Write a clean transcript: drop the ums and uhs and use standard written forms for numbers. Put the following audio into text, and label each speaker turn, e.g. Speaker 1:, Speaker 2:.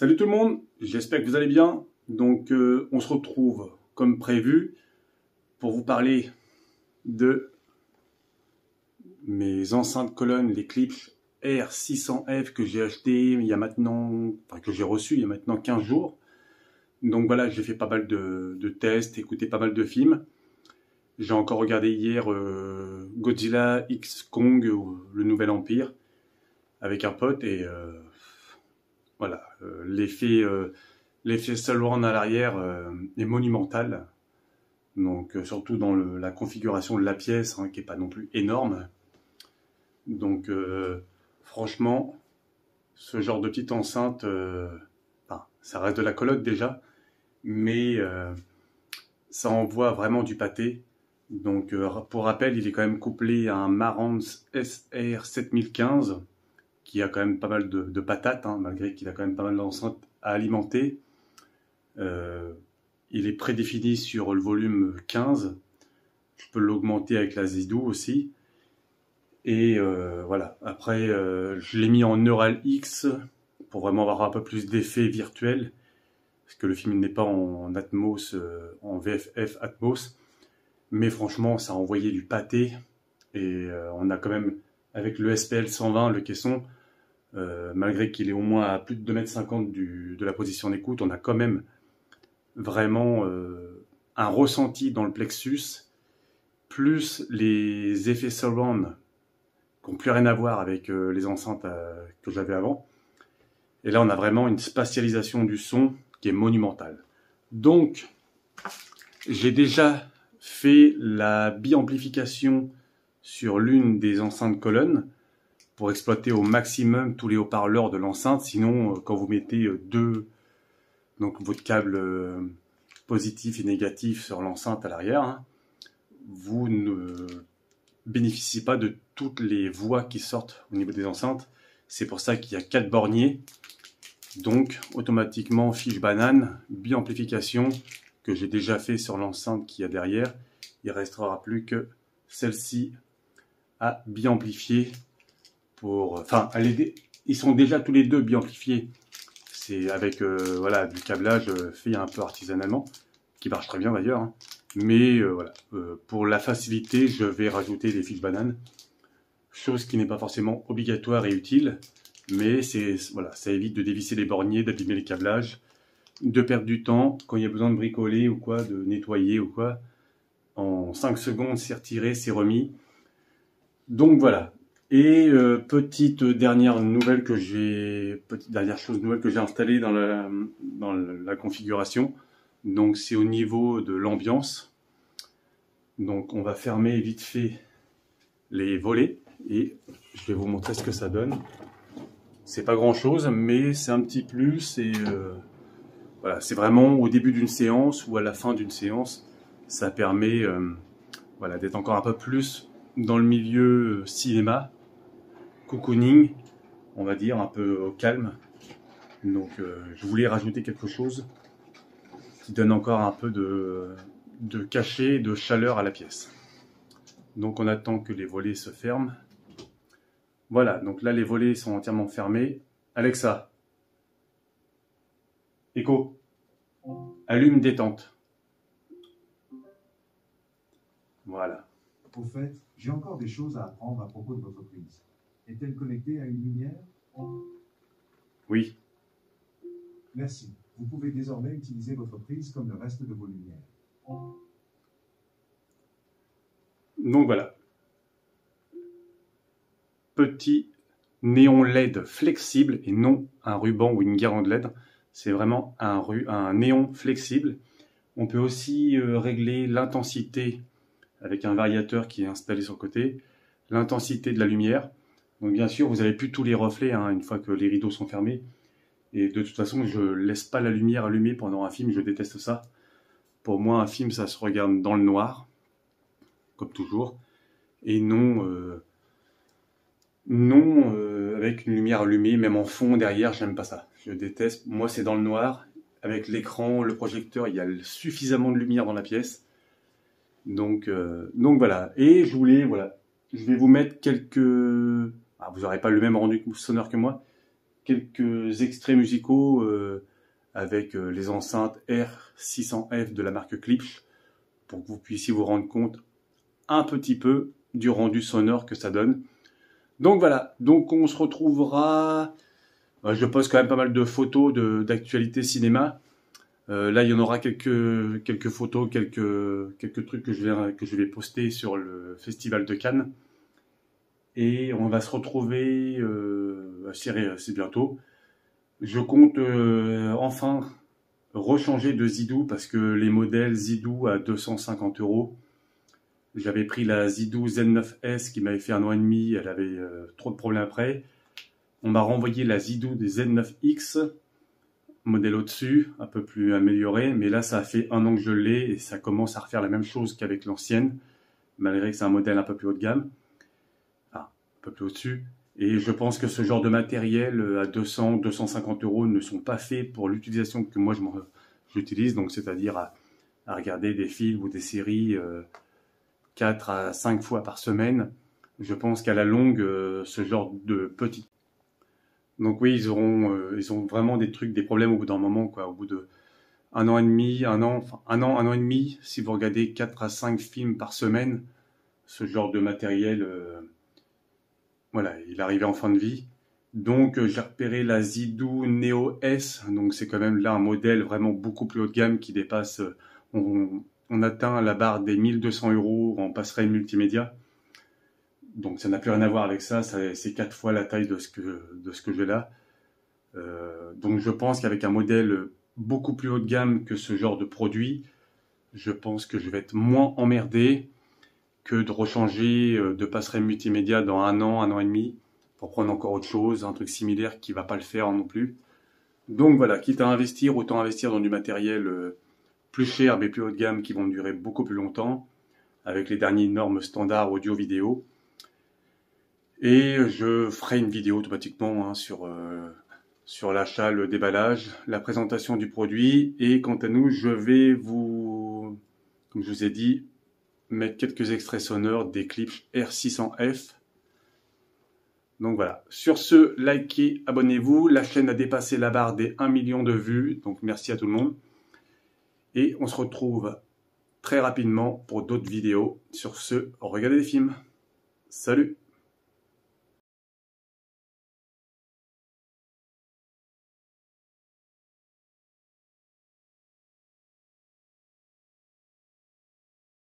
Speaker 1: Salut tout le monde, j'espère que vous allez bien. Donc on se retrouve comme prévu pour vous parler de mes enceintes colonnes, les Klipsch R600F que j'ai acheté il y a maintenant, que j'ai reçu il y a maintenant 15 jours. Donc voilà, j'ai fait pas mal de tests, écouté pas mal de films. J'ai encore regardé hier Godzilla X Kong, le Nouvel Empire, avec un pote et voilà, l'effet surround à l'arrière est monumental. Donc surtout dans la configuration de la pièce, hein, qui est pas non plus énorme. Donc franchement, ce genre de petite enceinte, ça reste de la coloc déjà, mais ça envoie vraiment du pâté. Donc pour rappel, il est quand même couplé à un Marantz SR7015 qui a quand même pas mal de patates, hein, malgré qu'il a quand même pas mal d'enceintes à alimenter. Il est prédéfini sur le volume 15. Je peux l'augmenter avec la Zidou aussi. Et voilà. Après, je l'ai mis en Neural X pour vraiment avoir un peu plus d'effet virtuel. Parce que le film n'est pas en Atmos, en VFF Atmos. Mais franchement, ça a envoyé du pâté. Et on a quand même, avec le SPL 120, le caisson, malgré qu'il est au moins à plus de 2,50 m de la position d'écoute, on a quand même vraiment un ressenti dans le plexus, plus les effets surround qui n'ont plus rien à voir avec les enceintes que j'avais avant. Et là, on a vraiment une spatialisation du son qui est monumentale. Donc, j'ai déjà fait la biamplification sur l'une des enceintes colonnes pour exploiter au maximum tous les haut-parleurs de l'enceinte. Sinon, quand vous mettez donc votre câble positif et négatif sur l'enceinte à l'arrière, hein, vous ne bénéficiez pas de toutes les voix qui sortent au niveau des enceintes. C'est pour ça qu'il y a 4 borniers. Donc, automatiquement, fiche banane, biamplification, que j'ai déjà fait sur l'enceinte qu'il y a derrière. Il ne restera plus que celle-ci à biamplifier. Ils sont déjà tous les deux biamplifiés. C'est avec voilà, du câblage fait un peu artisanalement, qui marche très bien d'ailleurs. Hein. Mais voilà, pour la facilité, je vais rajouter des fiches bananes. Chose qui n'est pas forcément obligatoire et utile. Mais voilà, ça évite de dévisser les borniers, d'abîmer les câblages, de perdre du temps quand il y a besoin de bricoler ou quoi, de nettoyer ou quoi. En 5 secondes, c'est retiré, c'est remis. Donc voilà. Et petite dernière chose nouvelle que j'ai installée dans la configuration. Donc c'est au niveau de l'ambiance. Donc on va fermer vite fait les volets et je vais vous montrer ce que ça donne. C'est pas grand chose, mais c'est un petit plus et voilà, c'est vraiment au début d'une séance ou à la fin d'une séance. Ça permet voilà, d'être encore un peu plus dans le milieu cinéma. Cocooning, on va dire, un peu au calme. Donc je voulais rajouter quelque chose qui donne encore un peu de cachet, de chaleur à la pièce. Donc on attend que les volets se ferment. Voilà, donc là les volets sont entièrement fermés. Alexa, Echo, allume détente. Voilà.
Speaker 2: Au fait, j'ai encore des choses à apprendre à propos de votre prise. Est-elle connectée à une lumière?
Speaker 1: Oui.
Speaker 2: Merci. Vous pouvez désormais utiliser votre prise comme le reste de vos lumières.
Speaker 1: Donc voilà. Petit néon LED flexible et non un ruban ou une guirlande LED. C'est vraiment un néon flexible. On peut aussi régler l'intensité avec un variateur qui est installé sur le côté. L'intensité de la lumière. Donc bien sûr, vous n'avez plus tous les reflets hein, une fois que les rideaux sont fermés. Et de toute façon, je ne laisse pas la lumière allumée pendant un film, je déteste ça. Pour moi, un film, ça se regarde dans le noir, comme toujours. Et non, avec une lumière allumée, même en fond, derrière, j'aime pas ça. Je déteste. Moi, c'est dans le noir. Avec l'écran, le projecteur, il y a suffisamment de lumière dans la pièce. Donc voilà. Et je vais vous mettre quelques... vous n'aurez pas le même rendu sonore que moi, quelques extraits musicaux avec les enceintes R600F de la marque Klipsch pour que vous puissiez vous rendre compte un petit peu du rendu sonore que ça donne. Donc voilà, donc on se retrouvera. Je poste quand même pas mal de photos d'actualité cinéma. Là, il y en aura quelques photos, quelques trucs que je vais poster sur le Festival de Cannes. Et on va se retrouver assez bientôt. Je compte enfin rechanger de Zidou parce que les modèles Zidou à 250 €. J'avais pris la Zidou Z9S qui m'avait fait 1 an et demi, elle avait trop de problèmes après. On m'a renvoyé la Zidou des Z9X, modèle au-dessus, un peu plus amélioré, mais là ça a fait 1 an que je l'ai et ça commence à refaire la même chose qu'avec l'ancienne, malgré que c'est un modèle un peu plus haut de gamme, enfin un peu plus au-dessus. Et je pense que ce genre de matériel à 200-250 € ne sont pas faits pour l'utilisation que moi j'utilise, donc c'est-à-dire à regarder des films ou des séries 4 à 5 fois par semaine. Je pense qu'à la longue, ce genre de petits. Donc oui, ils ont vraiment des problèmes au bout d'un moment, quoi. Au bout de 1 an et demi, 1 an et demi, si vous regardez 4 à 5 films par semaine, ce genre de matériel, voilà, il arrivait en fin de vie. Donc j'ai repéré la Zidou Neo S, donc c'est quand même là un modèle vraiment beaucoup plus haut de gamme qui dépasse, on atteint la barre des 1200 € en passerelle multimédia. Donc ça n'a plus rien à voir avec ça, c'est 4 fois la taille de ce que j'ai là. Donc je pense qu'avec un modèle beaucoup plus haut de gamme que ce genre de produit, je pense que je vais être moins emmerdé que de rechanger de passerelle multimédia dans 1 an et demi, pour prendre encore autre chose, un truc similaire qui va pas le faire non plus. Donc voilà, quitte à investir, autant investir dans du matériel plus cher mais plus haut de gamme qui vont durer beaucoup plus longtemps, avec les dernières normes standards audio-vidéo. Et je ferai une vidéo automatiquement sur l'achat, le déballage, la présentation du produit. Et quant à nous, je vais vous, comme je vous ai dit, mettre quelques extraits sonores des Klipsch R600F. Donc voilà. Sur ce, likez, abonnez-vous. La chaîne a dépassé la barre des 1 million de vues. Donc merci à tout le monde. Et on se retrouve très rapidement pour d'autres vidéos. Sur ce, regardez des films. Salut!